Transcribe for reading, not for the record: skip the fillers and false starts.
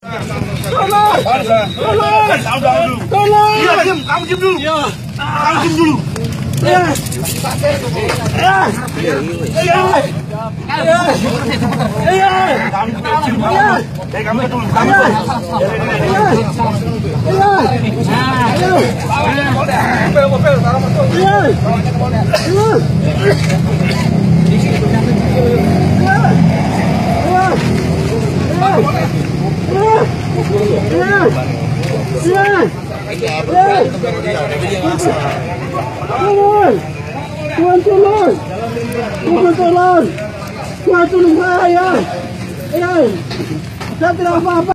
Tolong! Tolong! Iya, diam. Kamu diam dulu. Iya. Kamu diam dulu. Iya. Iya. Iya. Iya. Kamu dulu. Tuhan tolong saya. Saya tidak apa-apa.